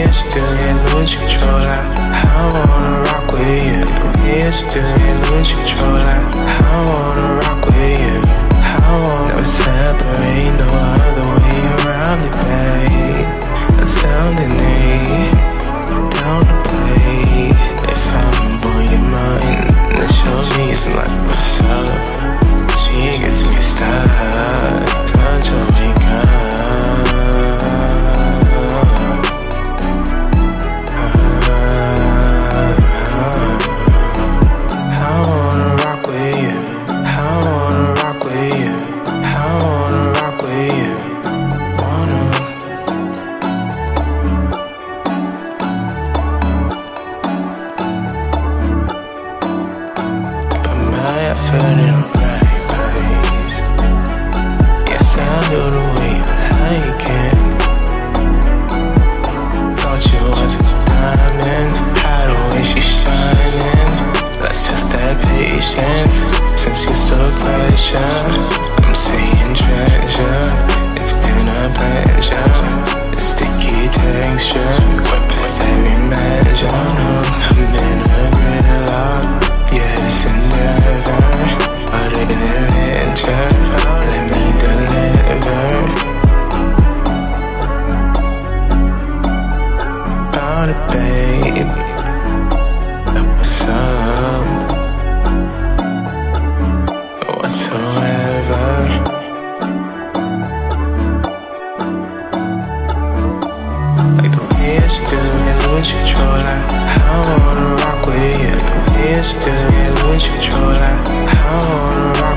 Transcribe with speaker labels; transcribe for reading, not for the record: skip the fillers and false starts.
Speaker 1: you do, you lose control. I wanna rock with you. The way you do, you lose control. I wanna rock with you. I wanna never separate, no other way around it, babe. That's down to me, down to play. If I'm on your mind, then show me it's like what's up. She gets me stuck, touch her wake up. I wanna rock with you. I wanna rock with you. I wanna rock with you. But my effort in the right place. Yes, I do the way you like it. Thought you was a diamond, how the way she's shining. Let's test that patience. Since you're so pleasure, I'm saying treasure. It's been a pleasure. The sticky texture went past every measure. I'm in a gridlock. Yeah, it's endeavor, but an adventure. Let me deliver. About it, babe. What's up? Whatsoever. Like the way you do, you lose control. I wanna rock with you. The way you do, you lose control. I wanna rock